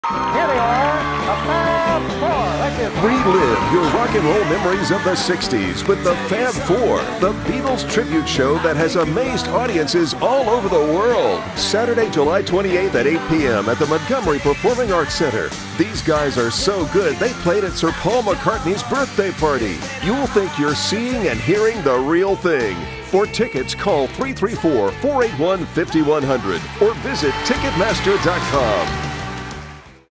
Here they are, the Fab Four. Relive your rock and roll memories of the 60s with the Fab Four, the Beatles tribute show that has amazed audiences all over the world. Saturday, July 28th at 8 p.m. at the Montgomery Performing Arts Center. These guys are so good, they played at Sir Paul McCartney's birthday party. You'll think you're seeing and hearing the real thing. For tickets, call 334-481-5100 or visit Ticketmaster.com.